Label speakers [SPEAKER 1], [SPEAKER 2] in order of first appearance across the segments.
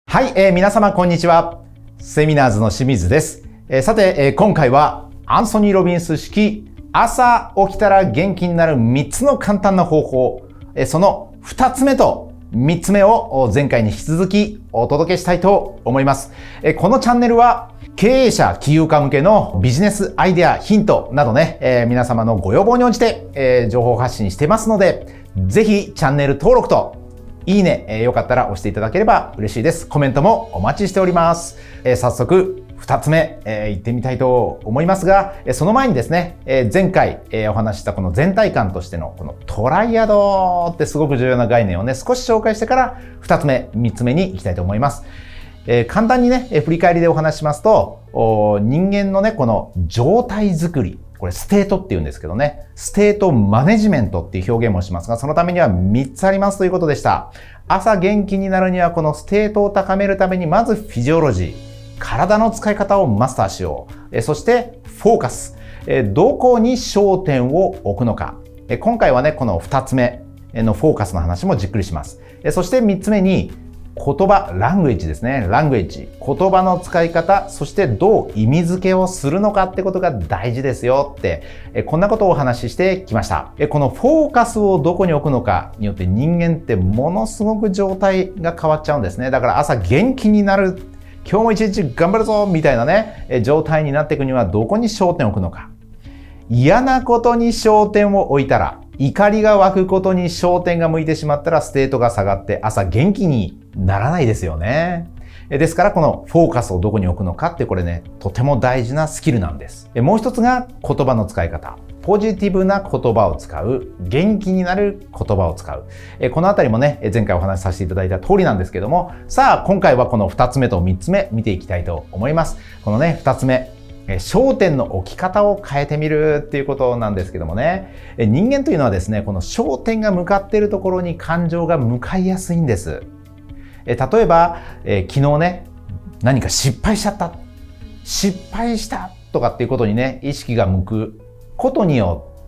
[SPEAKER 1] はい、皆様こんにちは。セミナーズの清水です。さて、今回はアンソニー・ロビンス式朝起きたら元気になる3つの簡単な方法、その2つ目と3つ目を前回に引き続きお届けしたいと思います。このチャンネルは経営者、起業家向けのビジネスアイデア、ヒントなどね、皆様のご要望に応じて、情報発信してますので、ぜひチャンネル登録といいね、よかったら押していただければ嬉しいです。コメントもお待ちしております。早速2つ目、行ってみたいと思いますが、その前にですね、前回、お話ししたこの全体感としてのこのトライアドってすごく重要な概念をね、少し紹介してから2つ目、3つ目に行きたいと思います。簡単にね、振り返りでお話しますと、人間のね、この状態づくり、これステートって言うんですけどね、ステートマネジメントっていう表現もしますが、そのためには3つありますということでした。朝元気になるにはこのステートを高めるためにまずフィジオロジー、体の使い方をマスターしよう。そしてフォーカス、どこに焦点を置くのか。今回はね、この2つ目のフォーカスの話もじっくりします。そして3つ目に言葉、ラングエッジですね。ラングエッジ。言葉の使い方、そしてどう意味付けをするのかってことが大事ですよって、こんなことをお話ししてきました。このフォーカスをどこに置くのかによって人間ってものすごく状態が変わっちゃうんですね。だから朝元気になる、今日も一日頑張るぞみたいなね、状態になっていくにはどこに焦点を置くのか。嫌なことに焦点を置いたら、怒りが湧くことに焦点が向いてしまったらステートが下がって朝元気にならないですよね。ですからこのフォーカスをどこに置くのかってこれね、とても大事なスキルなんです。もう一つが言葉の使い方。ポジティブな言葉を使う。元気になる言葉を使う。このあたりもね、前回お話しさせていただいた通りなんですけども、さあ今回はこの2つ目と3つ目見ていきたいと思います。このね、2つ目。焦点の置き方を変えてみるっていうことなんですけどもね、人間というのはですね、この焦点が向かっているところに感情が向かいやすいんです。例えば、昨日ね、何か失敗しちゃった、失敗したとかっていうことにね、意識が向くことによって、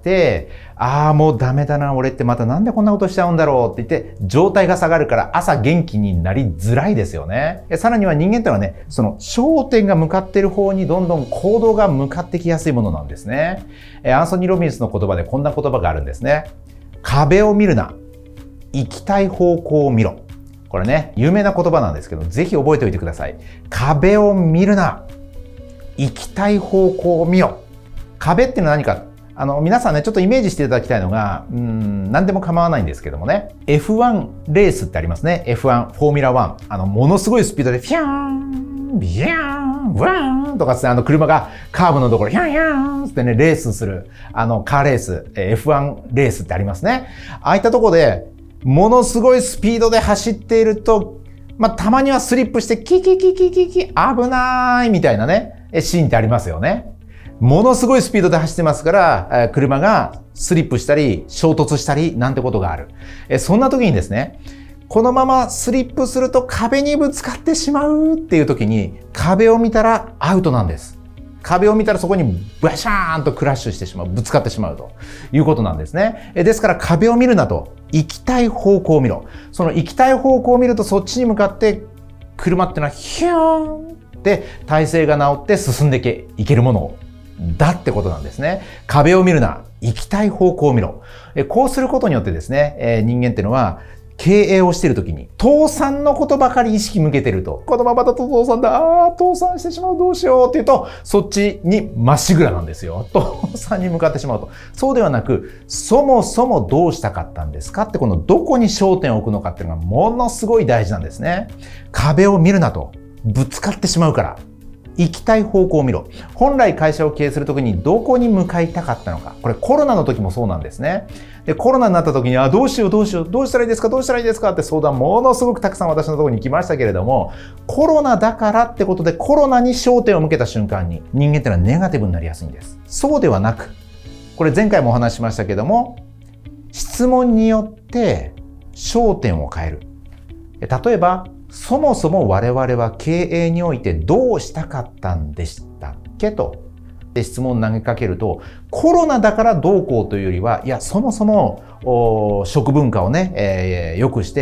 [SPEAKER 1] もうダメだな、俺ってまたなんでこんなことしちゃうんだろうって言って、状態が下がるから朝元気になりづらいですよね。さらには人間ってのはね、その焦点が向かっている方にどんどん行動が向かってきやすいものなんですね。アンソニー・ロビンスの言葉でこんな言葉があるんですね。壁を見るな。行きたい方向を見ろ。これね、有名な言葉なんですけど、ぜひ覚えておいてください。壁を見るな。行きたい方向を見よ。壁っていうのは何か。皆さんね、ちょっとイメージしていただきたいのが、何でも構わないんですけどもね、F1 レースってありますね。F1、フォーミュラ1。ものすごいスピードで、フィャーン、ビヤーン、ワーンとかですね、車がカーブのところ、ヒャンヒャンってね、レースする、カーレース、F1 レースってありますね。ああいったところで、ものすごいスピードで走っていると、たまにはスリップして、キキキキキキ、危ないみたいなね、シーンってありますよね。ものすごいスピードで走ってますから、車がスリップしたり、衝突したり、なんてことがある。そんな時にですね、このままスリップすると壁にぶつかってしまうっていう時に、壁を見たらアウトなんです。壁を見たらそこにバシャーンとクラッシュしてしまう、ぶつかってしまうということなんですね。ですから壁を見るなと、行きたい方向を見ろ。その行きたい方向を見るとそっちに向かって車ってのはヒューンって体勢が直って進んでいけるものだってことなんですね。壁を見るな。行きたい方向を見ろ。こうすることによってですね、人間っていうのは経営をしているときに倒産のことばかり意識向けてると、このままだと倒産だ、倒産してしまう、どうしようっていうと、そっちにまっしぐらなんですよ。倒産に向かってしまうと。そうではなく、そもそもどうしたかったんですかって、このどこに焦点を置くのかっていうのがものすごい大事なんですね。壁を見るなと。ぶつかってしまうから。行きたい方向を見ろ。本来会社を経営するときにどこに向かいたかったのか。これコロナの時もそうなんですね。で、コロナになった時に、どうしよう、どうしたらいいですか、どうしたらいいですかって相談ものすごくたくさん私のところに来ましたけれども、コロナだからってことでコロナに焦点を向けた瞬間に人間ってのはネガティブになりやすいんです。そうではなく、これ前回もお話ししましたけども、質問によって焦点を変える。例えば、そもそも我々は経営においてどうしたかったんでしたっけと。 って質問を投げかけると、コロナだからどうこうというよりは、いや、そもそも食文化をね、良くして、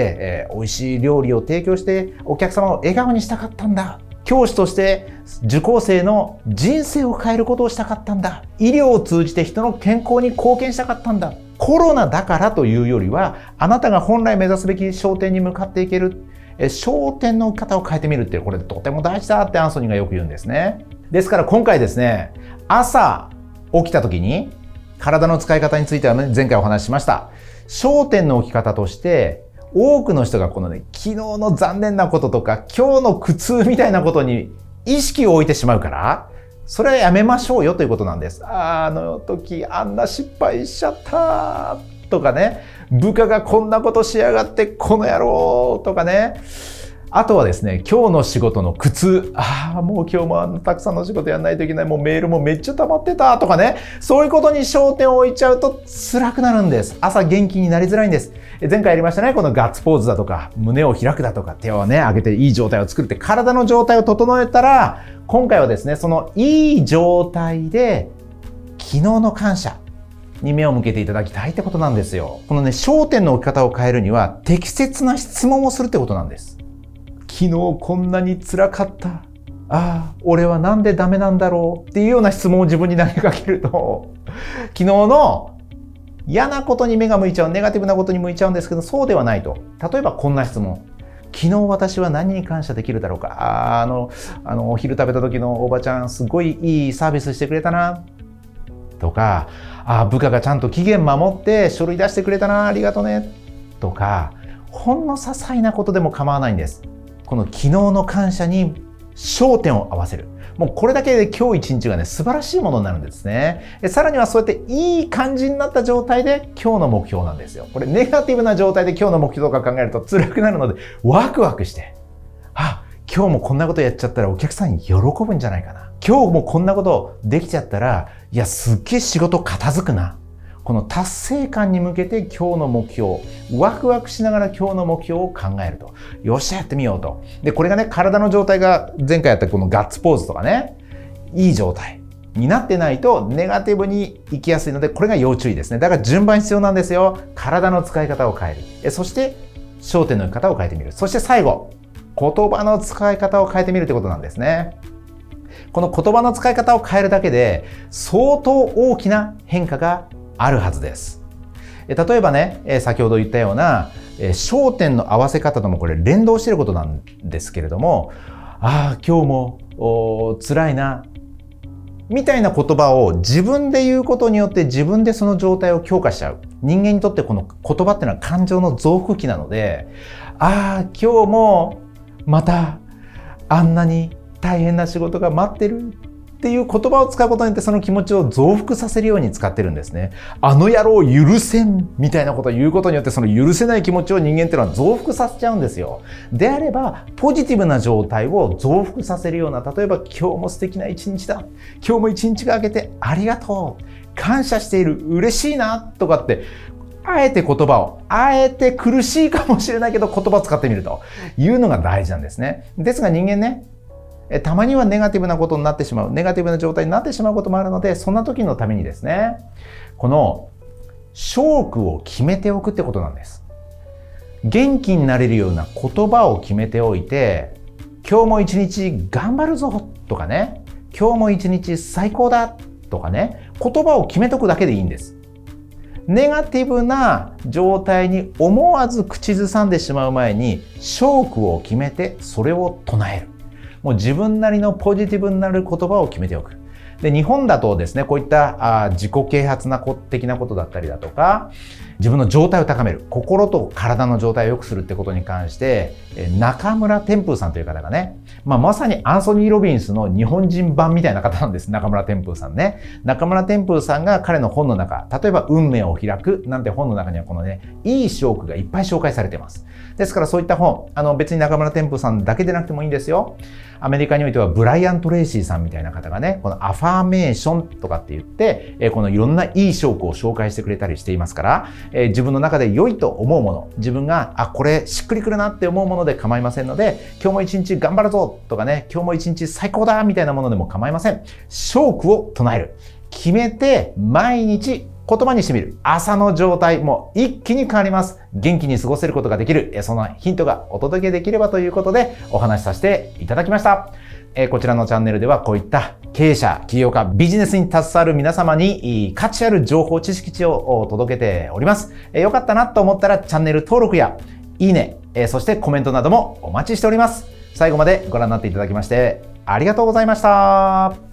[SPEAKER 1] 美味しい料理を提供してお客様を笑顔にしたかったんだ。教師として受講生の人生を変えることをしたかったんだ。医療を通じて人の健康に貢献したかったんだ。コロナだからというよりは、あなたが本来目指すべき焦点に向かっていける。焦点の置き方を変えてみるって、これとても大事だってアンソニーがよく言うんですね。ですから今回ですね、朝起きた時に体の使い方については前回お話ししました。焦点の置き方として、多くの人がこのね、昨日の残念なこととか、今日の苦痛みたいなことに意識を置いてしまうから、それはやめましょうよということなんです。あの時あんな失敗しちゃったとかね、部下がこんなことしやがってこの野郎とかね。あとはですね、今日の仕事の苦痛。もう今日もあんなたくさんの仕事やんないといけない。もうメールもめっちゃ溜まってたとかね。そういうことに焦点を置いちゃうと辛くなるんです。朝元気になりづらいんです。前回やりましたね。このガッツポーズだとか、胸を開くだとか、手をね、上げていい状態を作るって体の状態を整えたら、今回はですね、そのいい状態で昨日の感謝に目を向けていただきたいってことなんですよ。このね、焦点の置き方を変えるには適切な質問をするってことなんです。昨日こんなに辛かった。俺はなんでダメなんだろうっていうような質問を自分に投げかけると、昨日の嫌なことに目が向いちゃう、ネガティブなことに向いちゃうんですけど、そうではないと。例えばこんな質問。昨日私は何に感謝できるだろうか。お昼食べた時のおばちゃんすごいいいサービスしてくれたな。とか、部下がちゃんと期限守って書類出してくれたな。ありがとね。とか、ほんの些細なことでも構わないんです。この昨日の感謝に焦点を合わせる。もうこれだけで今日一日がね、素晴らしいものになるんですね。さらにはそうやっていい感じになった状態で今日の目標なんですよ。これネガティブな状態で今日の目標とか考えると辛くなるので、ワクワクして、今日もこんなことやっちゃったらお客さんに喜ぶんじゃないかな。今日もこんなことできちゃったら、いや、すっげえ仕事片付くな。この達成感に向けて今日の目標、ワクワクしながら今日の目標を考えると。よっしゃ、やってみようと。で、これがね、体の状態が前回やったこのガッツポーズとかね、いい状態になってないとネガティブに行きやすいので、これが要注意ですね。だから順番必要なんですよ。体の使い方を変える。そして焦点の置き方を変えてみる。そして最後、言葉の使い方を変えてみるってことなんですね。この言葉の使い方を変えるだけで相当大きな変化があるはずです。例えばね、先ほど言ったような焦点の合わせ方ともこれ連動していることなんですけれども、今日も辛いなみたいな言葉を自分で言うことによって自分でその状態を強化しちゃう。人間にとってこの言葉っていうのは感情の増幅器なので、今日もまたあんなに大変な仕事が待ってるっていう言葉を使うことによってその気持ちを増幅させるように使ってるんですね。あの野郎許せんみたいなことを言うことによってその許せない気持ちを人間っていうのは増幅させちゃうんですよ。であればポジティブな状態を増幅させるような、例えば今日も素敵な一日だ。今日も一日が明けてありがとう。感謝している。嬉しいなとかって、あえて言葉を、あえて苦しいかもしれないけど言葉を使ってみるというのが大事なんですね。ですが人間ね、たまにはネガティブなことになってしまう、ネガティブな状態になってしまうこともあるので、そんな時のためにですね、この勝句を決めておくってことなんです。元気になれるような言葉を決めておいて、今日も一日頑張るぞとかね、今日も一日最高だとかね、言葉を決めとくだけでいいんです。ネガティブな状態に思わず口ずさんでしまう前に、勝句を決めてそれを唱える。もう自分なりのポジティブになる言葉を決めておく。で、日本だとですね、こういった自己啓発的なことだったりだとか、自分の状態を高める、心と体の状態を良くするってことに関して、中村天風さんという方がね、まさにアンソニー・ロビンスの日本人版みたいな方なんです。中村天風さんね。中村天風さんが彼の本の中、例えば運命を開くなんて本の中にはこのね、いい勝句がいっぱい紹介されています。ですからそういった本、別に中村天風さんだけでなくてもいいんですよ。アメリカにおいてはブライアン・トレイシーさんみたいな方がね、このアファーメーションとかって言って、このいろんないい勝句を紹介してくれたりしていますから、 自分の中で良いと思うもの、自分が、これしっくりくるなって思うもので構いませんので、今日も一日頑張るぞとかね、今日も一日最高だみたいなものでも構いません。唱句を唱える。決めて毎日言葉にしてみる。朝の状態も一気に変わります。元気に過ごせることができる。そのヒントがお届けできればということでお話しさせていただきました。こちらのチャンネルではこういった経営者、起業家、ビジネスに携わる皆様に価値ある情報、知識値を届けております。よかったなと思ったらチャンネル登録やいいね、そしてコメントなどもお待ちしております。最後までご覧になっていただきましてありがとうございました。